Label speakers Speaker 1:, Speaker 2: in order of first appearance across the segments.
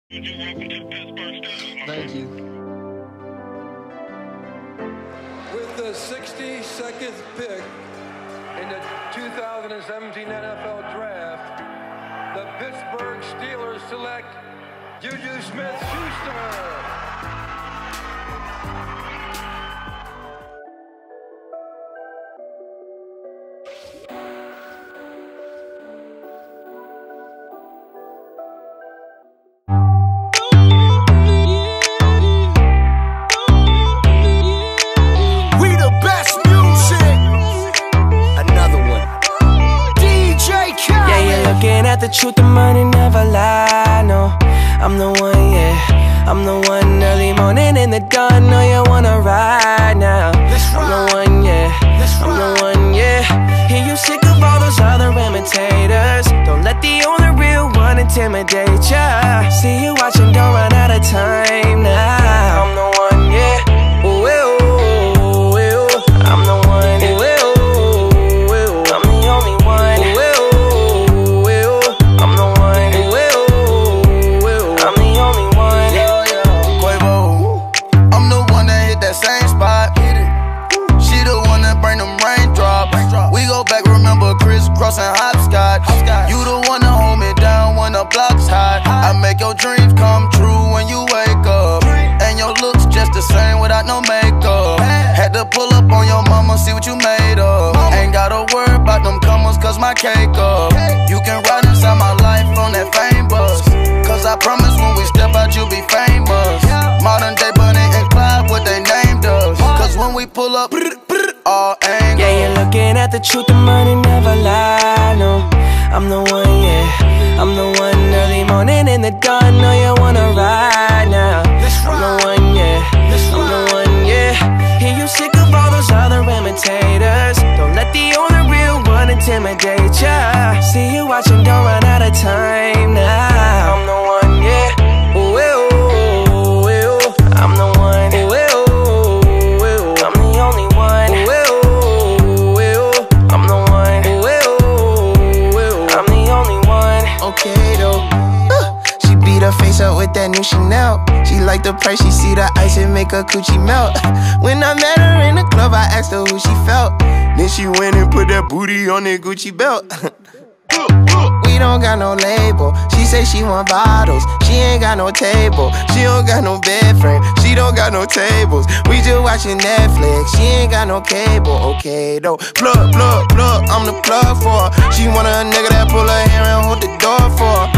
Speaker 1: Thank you.
Speaker 2: With the 62nd pick in the 2017 NFL Draft, the Pittsburgh Steelers select Juju Smith-Schuster.
Speaker 3: At the truth, the money never lie, no. I'm the one, yeah. I'm the one early morning in the dawn. Know you wanna ride now. I'm the one, yeah. I'm the one, yeah. Hear you sick of all those other imitators. Don't let the only real one intimidate ya. See you watching, don't run out of time now. I'm the one, yeah. Ooh, ooh, ooh, ooh. I'm the one, ooh, ooh, ooh. I'm the only one, ooh, ooh.
Speaker 4: Crossing hopscotch. You the one to hold me down when the block's hot. I make your dreams come true when you wake up. And your looks just the same without no makeup. Had to pull up on your mama, see what you made of. Ain't gotta worry about them comers, cause my cake up. You can ride inside my life on that fame bus. Cause I promise when we step out you'll be famous. Modern day Bunny and Clyde, what they named us. Cause when we pull up, all angles.
Speaker 3: Yeah, you're looking at the truth, the money never lie, no. I'm the one, yeah. I'm the one early morning in the dawn. Know you wanna ride now. I'm the one, yeah. I'm the one, yeah. Hear you sick of all those other imitators. Don't let the only real one intimidate ya. See you watching, don't run out of time now. I'm the one, yeah. Ooh, ooh, ooh, ooh. I'm the one, ooh, ooh, ooh. I'm the only one, ooh,
Speaker 4: okay though. She beat her face up with that new Chanel. She like the price, she see the ice and make her coochie melt. When I met her in the club, I asked her who she felt. Then she went and put that booty on that Gucci belt. We don't got no label. She say she want bottles. She ain't got no table. She don't got no bed frame. She don't got no tables. We just watching Netflix. She ain't got no cable. Okay though. Plug, plug, plug. I'm the plug for her. She want a nigga that pull her hair and hold the door for her.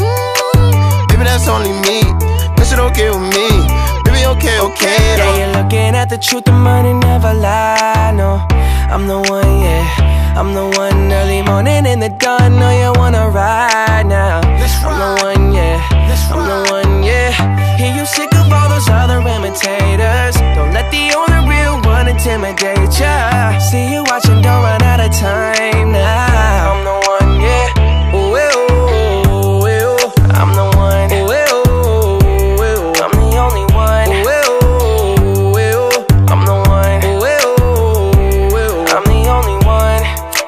Speaker 4: Baby, that's only me. That shit okay with me. Baby, okay, okay though.
Speaker 3: Yeah, you're looking at the truth, the money never lie, no. I'm the one, yeah. I'm the one early morning in the dawn. Know you wanna ride now. I'm the one, yeah. I'm the one, yeah. Hear you sick of all those other imitators. Don't let the only real one intimidate ya. See you watching, don't run out of time now. I'm the one, yeah. Ooh, ooh, ooh, ooh. I'm the one, ooh, ooh, ooh. I'm the only one, ooh, ooh, ooh. I'm the one, ooh, ooh, ooh. I'm the only one.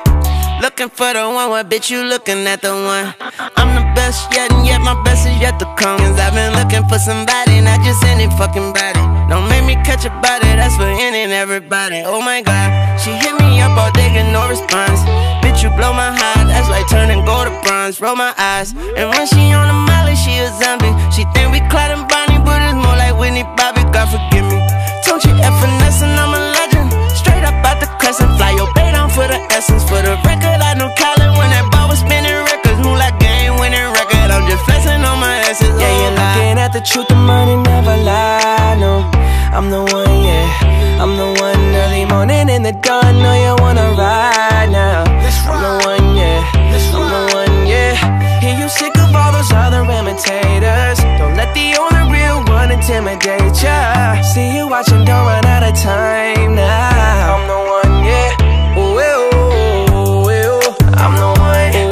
Speaker 5: Looking for the one, what bitch you looking at the one? I'm the best yet, and yet my best is yet to come. Cause I've been looking for somebody, not just any fucking body. Don't make me catch a body, that's for any and everybody. Oh my god, she hit me up all day, get no response. Bitch, you blow my heart, that's like turning gold to bronze. Roll my eyes, and when she on the molly, she a zombie. She think we Clyde and Bonnie, but it's more like Whitney Bobby, God forgive me. Don't you F finesse and I'm a legend. Straight up out the crescent, fly your bait on for the essence. For the record, I know Khaled when that ball was spinning records. Move like game winning record, I'm just flexing on my essence.
Speaker 3: Yeah, you're looking at the truth, the money never lie, no. I'm the one, yeah. I'm the one early morning in the dawn. Know you wanna ride now. I'm the one, yeah. I'm the one, yeah. Hear you sick of all those other imitators. Don't let the only real one intimidate ya. See you watching, don't run out of time now. I'm the one, yeah. Ooh, ooh, ooh, ooh. I'm the one, ooh,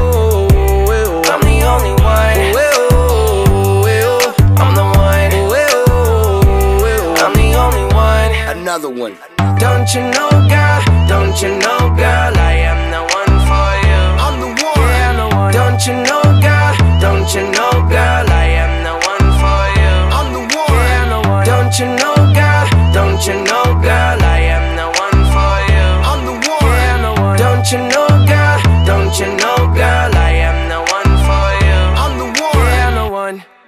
Speaker 3: ooh, ooh. I'm the only one, ooh, ooh, ooh. I'm the one, ooh, ooh, ooh. I'm the only one.
Speaker 4: Another one.
Speaker 3: Don't you know, girl? Don't you know, girl? I am the one for you.
Speaker 4: I'm the one.
Speaker 3: Yeah, I'm the one. Don't you know, girl? Don't you know, girl? I am the one. one.